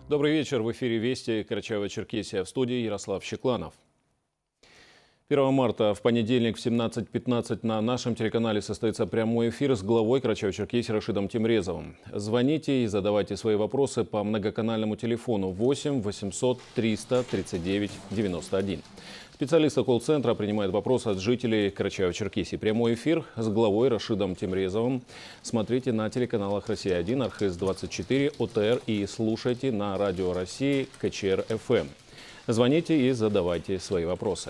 Добрый вечер. В эфире «Вести» Карачаево-Черкесия. В студии Ярослав Щекланов. 1 марта в понедельник в 17:15 на нашем телеканале состоится прямой эфир с главой Карачаево-Черкесии Рашидом Темрезовым. Звоните и задавайте свои вопросы по многоканальному телефону 8 800 300 39 91. Специалисты колл-центра принимают вопросы от жителей Карачаево-Черкесии. Прямой эфир с главой Рашидом Темрезовым смотрите на телеканалах «Россия-1», Архыз-24, ОТР и слушайте на Радио России КЧР-ФМ. Звоните и задавайте свои вопросы.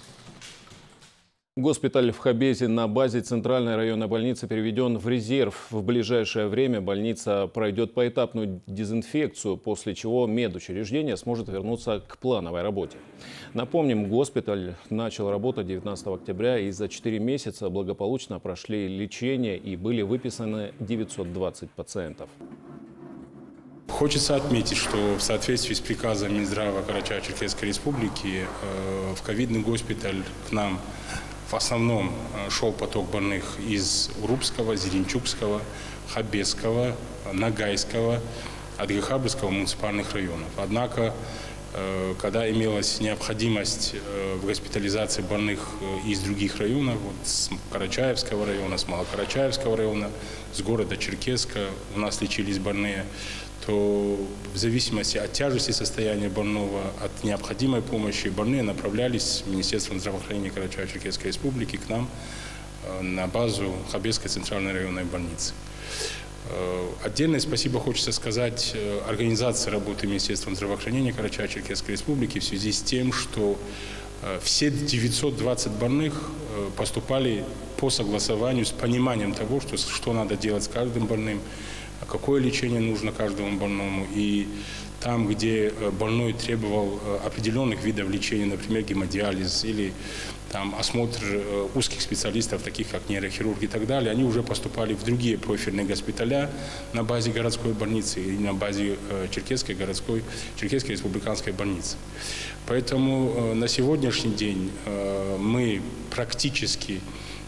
Госпиталь в Хабезе на базе Центральной районной больницы переведен в резерв. В ближайшее время больница пройдет поэтапную дезинфекцию, после чего медучреждение сможет вернуться к плановой работе. Напомним, госпиталь начал работать 19 октября и за 4 месяца благополучно прошли лечение и были выписаны 920 пациентов. Хочется отметить, что в соответствии с приказом Минздрава Карачаево-Черкесской Республики в ковидный госпиталь к нам в основном шел поток больных из Урупского, Зеленчукского, Хабезского, Нагайского, Адыгахабрского муниципальных районов. Однако, когда имелась необходимость в госпитализации больных из других районов, вот с Карачаевского района, с Малокарачаевского района, с города Черкесска у нас лечились больные, то в зависимости от тяжести состояния больного, от необходимой помощи, больные направлялись Министерством здравоохранения Карачаево-Черкесской Республики к нам на базу Хабезской центральной районной больницы. Отдельное спасибо хочется сказать организации работы Министерства здравоохранения Карачаево-Черкесской Республики в связи с тем, что все 920 больных поступали по согласованию с пониманием того, что надо делать с каждым больным, какое лечение нужно каждому больному. И там, где больной требовал определенных видов лечения, например, гемодиализ или там, осмотр узких специалистов, таких как нейрохирург и так далее, они уже поступали в другие профильные госпиталя на базе городской больницы и на базе Черкесской республиканской больницы. Поэтому на сегодняшний день мы практически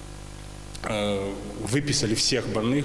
выписали всех больных.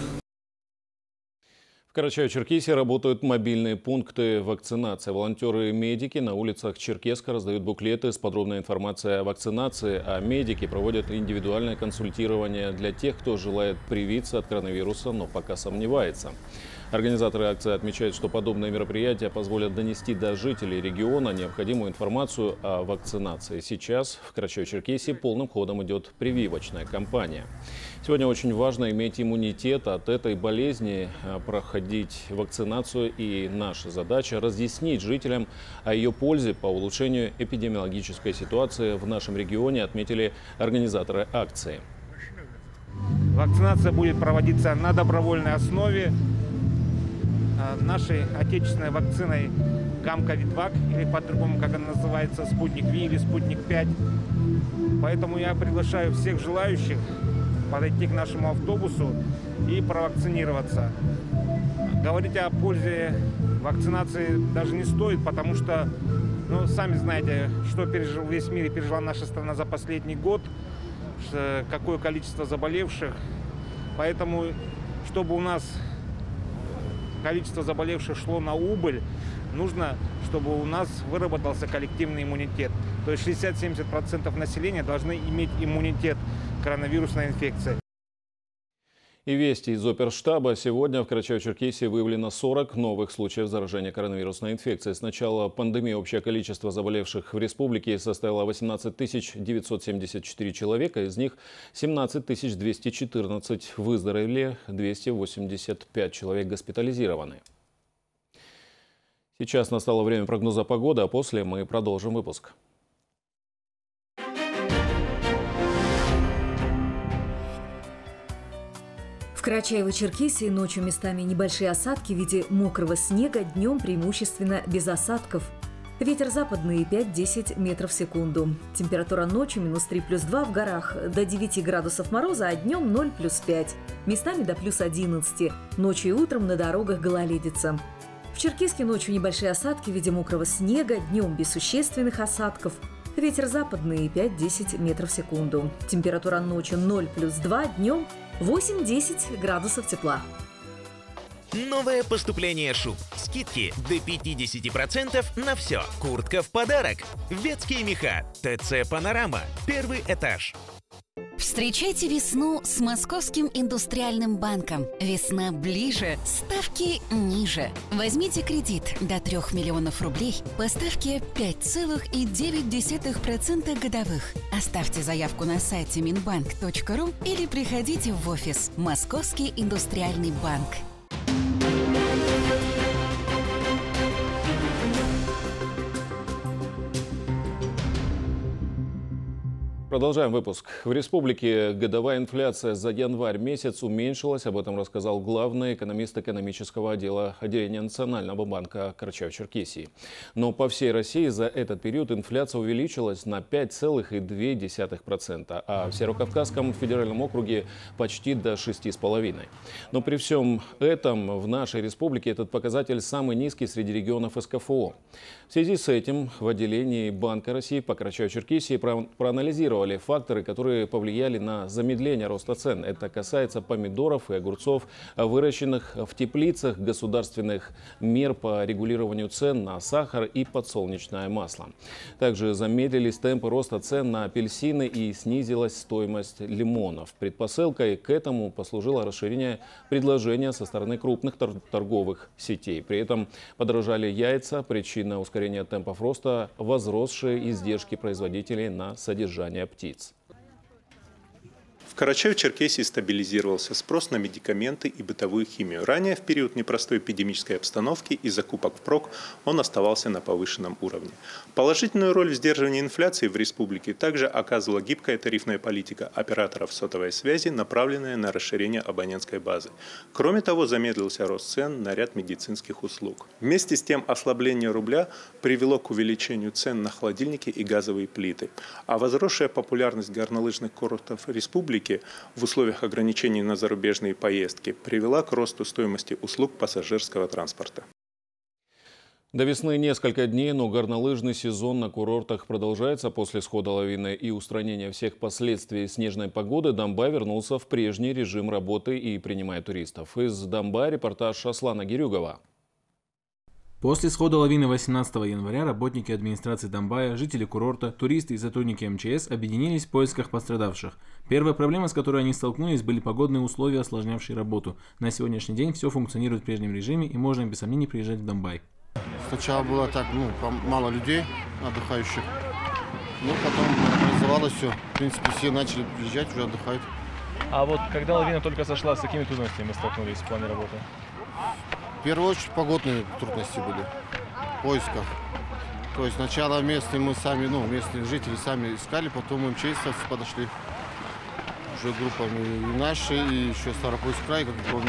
В Карачаево-Черкесии работают мобильные пункты вакцинации. Волонтеры и медики на улицах Черкесска раздают буклеты с подробной информацией о вакцинации, а медики проводят индивидуальное консультирование для тех, кто желает привиться от коронавируса, но пока сомневается. Организаторы акции отмечают, что подобные мероприятия позволят донести до жителей региона необходимую информацию о вакцинации. Сейчас в Карачаево-Черкесии полным ходом идет прививочная кампания. Сегодня очень важно иметь иммунитет от этой болезни, проходить вакцинацию, и наша задача – разъяснить жителям о ее пользе по улучшению эпидемиологической ситуации в нашем регионе, отметили организаторы акции. Вакцинация будет проводиться на добровольной основе нашей отечественной вакциной Гамковидвак, или по-другому, как она называется, Спутник Ви или Спутник-5. Поэтому я приглашаю всех желающих подойти к нашему автобусу и провакцинироваться. Говорить о пользе вакцинации даже не стоит, потому что, сами знаете, что пережил весь мир и пережила наша страна за последний год, какое количество заболевших. Поэтому, чтобы у нас количество заболевших шло на убыль, нужно, чтобы у нас выработался коллективный иммунитет. То есть 60-70% населения должны иметь иммунитет к коронавирусной инфекции. И вести из оперштаба. Сегодня в Карачаево-Черкесии выявлено 40 новых случаев заражения коронавирусной инфекцией. С начала пандемии общее количество заболевших в республике составило 18 974 человека. Из них 17 214 выздоровели, 285 человек госпитализированы. Сейчас настало время прогноза погоды, а после мы продолжим выпуск. В Карачаево-Черкесии ночью местами небольшие осадки в виде мокрого снега, днем преимущественно без осадков. Ветер западный 5-10 метров в секунду. Температура ночью -3 +2 в горах, до 9 градусов мороза, а днем 0 +5. Местами до +11. Ночью и утром на дорогах гололедица. В Черкесске ночью небольшие осадки в виде мокрого снега, днем без существенных осадков. Ветер западный 5-10 метров в секунду. Температура ночью 0 +2, днем 8-10 градусов тепла. Новое поступление шуб. Скидки до 50% на все. Куртка в подарок. Ветские меха. ТЦ «Панорама». Первый этаж. Встречайте весну с Московским индустриальным банком. Весна ближе, ставки ниже. Возьмите кредит до 3 миллионов рублей по ставке 5,9% годовых. Оставьте заявку на сайте minbank.ru или приходите в офис Московский индустриальный банк. Продолжаем выпуск. В республике годовая инфляция за январь месяц уменьшилась. Об этом рассказал главный экономист экономического отдела отделения Национального банка Карачаево-Черкесии. Но по всей России за этот период инфляция увеличилась на 5,2%, а в Северокавказском федеральном округе почти до 6,5%. Но при всем этом в нашей республике этот показатель самый низкий среди регионов СКФО. В связи с этим в отделении Банка России по Карачаево-Черкесии проанализировали факторы, которые повлияли на замедление роста цен. Это касается помидоров и огурцов, выращенных в теплицах, государственных мер по регулированию цен на сахар и подсолнечное масло. Также замедлились темпы роста цен на апельсины и снизилась стоимость лимонов. Предпосылкой к этому послужило расширение предложения со стороны крупных торговых сетей. При этом подорожали яйца. Причина ускорения темпов роста – возросшие издержки производителей на содержание птиц. В Карачаево-Черкесии стабилизировался спрос на медикаменты и бытовую химию. Ранее, в период непростой эпидемической обстановки и закупок впрок, он оставался на повышенном уровне. Положительную роль в сдерживании инфляции в республике также оказывала гибкая тарифная политика операторов сотовой связи, направленная на расширение абонентской базы. Кроме того, замедлился рост цен на ряд медицинских услуг. Вместе с тем, ослабление рубля привело к увеличению цен на холодильники и газовые плиты. А возросшая популярность горнолыжных курортов республики в условиях ограничений на зарубежные поездки привела к росту стоимости услуг пассажирского транспорта. До весны несколько дней, но горнолыжный сезон на курортах продолжается. После схода лавины и устранения всех последствий снежной погоды Домбай вернулся в прежний режим работы и принимает туристов. Из Домбая репортаж Аслана Гирюгова. После схода лавины 18 января работники администрации Домбая, жители курорта, туристы и сотрудники МЧС объединились в поисках пострадавших. Первая проблема, с которой они столкнулись, были погодные условия, осложнявшие работу. На сегодняшний день все функционирует в прежнем режиме и можно без сомнений приезжать в Домбай. Сначала было так, мало людей отдыхающих, но потом организовалось все. В принципе, все начали приезжать, уже отдыхают. А вот когда лавина только сошла, с какими трудностями вы столкнулись в плане работы? В первую очередь погодные трудности были в поисках. То есть сначала местные жители сами искали, потом МЧСовцы подошли уже группами и наши, и еще Ставропольский край, как помню.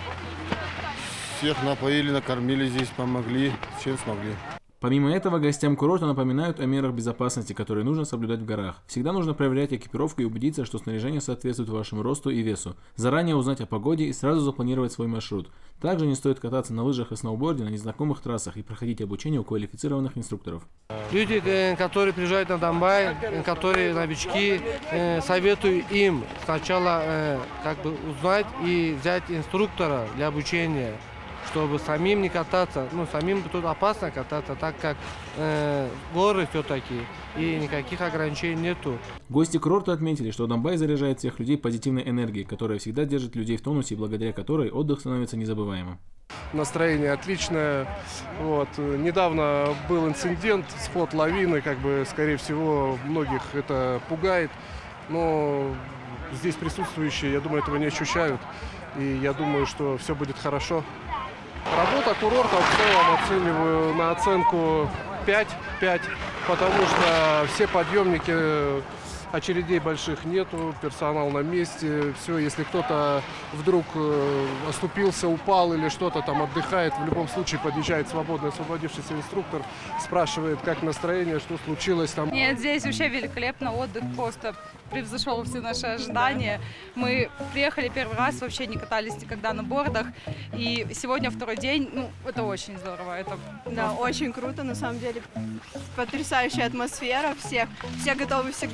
Всех напоили, накормили здесь, помогли, чем смогли. Помимо этого, гостям курорта напоминают о мерах безопасности, которые нужно соблюдать в горах. Всегда нужно проверять экипировку и убедиться, что снаряжение соответствует вашему росту и весу. Заранее узнать о погоде и сразу запланировать свой маршрут. Также не стоит кататься на лыжах и сноуборде на незнакомых трассах и проходить обучение у квалифицированных инструкторов. Люди, которые приезжают на Домбай, которые новички, советую им сначала узнать и взять инструктора для обучения, чтобы самим не кататься. Самим тут опасно кататься, так как горы все-таки и никаких ограничений нету. Гости курорта отметили, что Домбай заряжает всех людей позитивной энергией, которая всегда держит людей в тонусе и благодаря которой отдых становится незабываемым. Настроение отличное. Недавно был инцидент, сход лавины, скорее всего, многих это пугает. Но здесь присутствующие, я думаю, этого не ощущают. И я думаю, что все будет хорошо. Работа курорта в целом оцениваю на оценку 5, потому что все подъемники, очередей больших нету, персонал на месте, все, если кто-то вдруг оступился, упал или что-то там отдыхает, в любом случае подъезжает свободно освободившийся инструктор, спрашивает, как настроение, что случилось там. Нет, здесь вообще великолепно, отдых просто превзошел все наши ожидания. Мы приехали первый раз, вообще не катались никогда на бордах, и сегодня второй день, это очень здорово. Да, очень круто, на самом деле, потрясающая атмосфера, все готовы всегда помочь.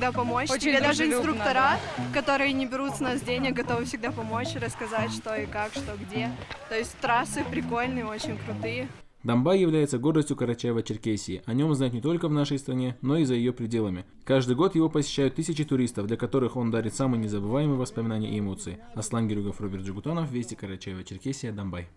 очень даже дружелюбно, инструктора, которые не берут с нас денег, готовы всегда помочь, рассказать, что и как, что где. То есть трассы прикольные, очень крутые. Домбай является гордостью Карачаево-Черкесии. О нем знают не только в нашей стране, но и за ее пределами. Каждый год его посещают тысячи туристов, для которых он дарит самые незабываемые воспоминания и эмоции. Аслан Герюгов, Роберт Джигутанов, Вести, Карачаево-Черкесия, Домбай.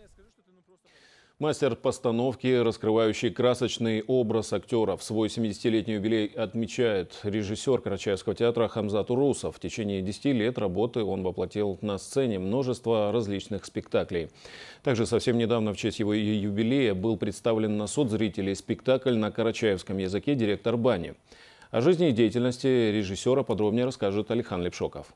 Мастер постановки, раскрывающий красочный образ актера. В свой 70-летний юбилей отмечает режиссер Карачаевского театра Хамзат Урусов. В течение 10 лет работы он воплотил на сцене множество различных спектаклей. Также совсем недавно в честь его юбилея был представлен на суд зрителей спектакль на карачаевском языке «Директор бани». О жизни и деятельности режиссера подробнее расскажет Алихан Лепшоков.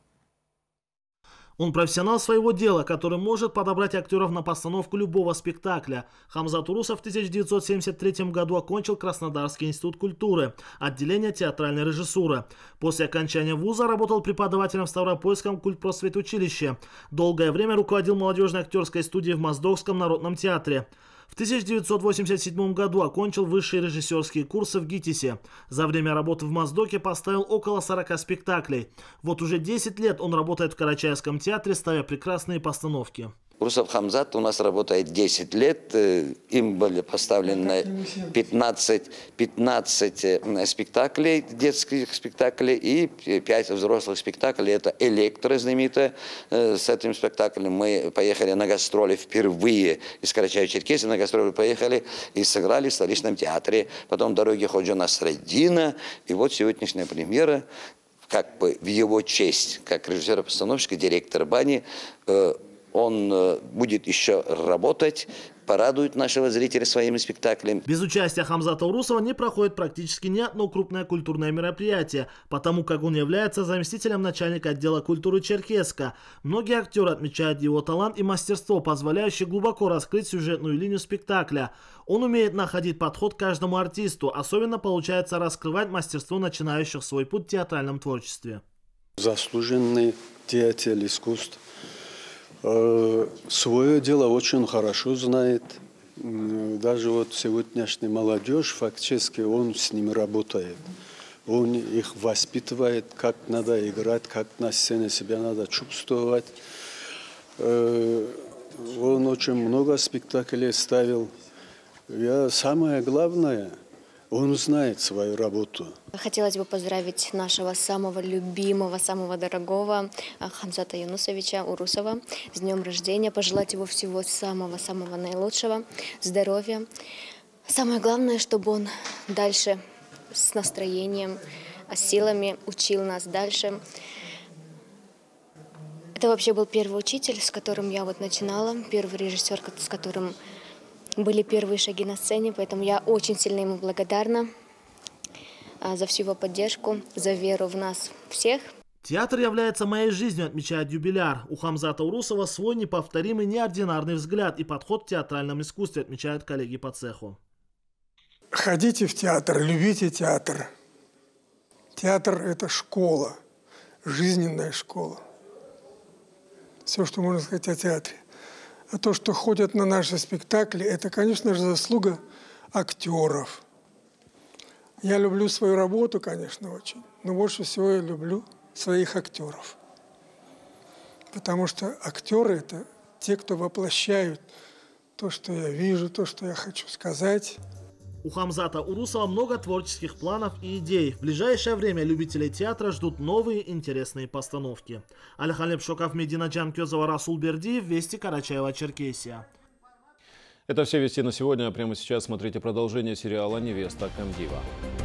Он профессионал своего дела, который может подобрать актеров на постановку любого спектакля. Хамзат Урусов в 1973 году окончил Краснодарский институт культуры, отделение театральной режиссуры. После окончания вуза работал преподавателем в Ставропольском культпросветучилище. Долгое время руководил молодежной актерской студией в Моздокском народном театре. В 1987 году окончил высшие режиссерские курсы в ГИТИСе. За время работы в Моздоке поставил около 40 спектаклей. Вот уже 10 лет он работает в Карачаевском театре, ставя прекрасные постановки. Урусов Хамзат у нас работает 10 лет. Им были поставлены 15 спектаклей, детских спектаклей и 5 взрослых спектаклей. Это «Электро» знаменитая. С этим спектаклем мы поехали на гастроли впервые из Карачаево-Черкесии. На гастроли поехали и сыграли в столичном театре. Потом «Дороги Ходжа Насреддина». И вот сегодняшняя премьера, как бы в его честь, как режиссера-постановщика, директора бани. Он будет еще работать, порадует нашего зрителя своими спектаклями. Без участия Хамзата Урусова не проходит практически ни одно крупное культурное мероприятие, потому как он является заместителем начальника отдела культуры Черкеска. Многие актеры отмечают его талант и мастерство, позволяющее глубоко раскрыть сюжетную линию спектакля. Он умеет находить подход к каждому артисту, особенно получается раскрывать мастерство начинающих свой путь в театральном творчестве. Заслуженный деятель искусств. Свое дело очень хорошо знает. Даже вот сегодняшняя молодежь, фактически он с ними работает. Он их воспитывает, как надо играть, как на сцене себя надо чувствовать. Он очень много спектаклей ставил. Самое главное, он знает свою работу. Хотелось бы поздравить нашего самого любимого, самого дорогого Хамзата Юнусовича Урусова с днем рождения, пожелать его всего самого-самого наилучшего, здоровья. Самое главное, чтобы он дальше с настроением, с силами учил нас дальше. Это вообще был первый учитель, с которым я вот начинала, первый режиссер, с которым были первые шаги на сцене, поэтому я очень сильно ему благодарна за всю его поддержку, за веру в нас всех. Театр является моей жизнью, отмечает юбиляр. У Хамзата Урусова свой неповторимый, неординарный взгляд и подход в театральном искусстве, отмечают коллеги по цеху. Ходите в театр, любите театр. Театр – это школа, жизненная школа. Все, что можно сказать о театре. А то, что ходят на наши спектакли, это, конечно же, заслуга актеров. Я люблю свою работу, конечно, очень, но больше всего я люблю своих актеров. Потому что актеры – это те, кто воплощают то, что я вижу, то, что я хочу сказать. У Хамзата Урусова много творческих планов и идей. В ближайшее время любителей театра ждут новые интересные постановки. Алихан Лепшоков, Медина Джанкёзова, Расул Бердиев, Вести, Карачаево-Черкесия. Это все вести на сегодня. Прямо сейчас смотрите продолжение сериала «Невеста Камдива».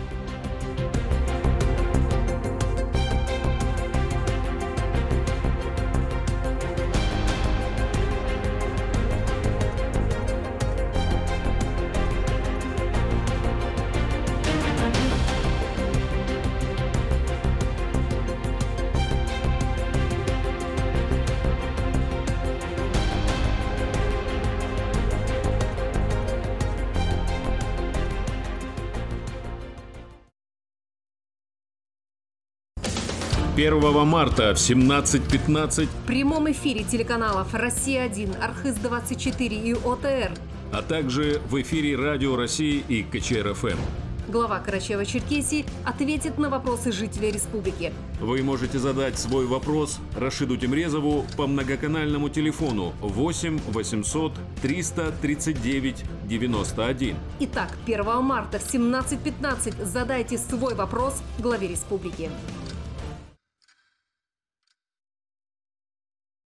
Первого марта в 17:15 в прямом эфире телеканалов «Россия-1», «Архыз-24» и ОТР, а также в эфире Радио России и КЧР-ФМ. Глава Карачаево-Черкесии ответит на вопросы жителей республики. Вы можете задать свой вопрос Рашиду Тимрезову по многоканальному телефону 8 800 339 91. Итак, 1 марта в 17:15 задайте свой вопрос главе республики.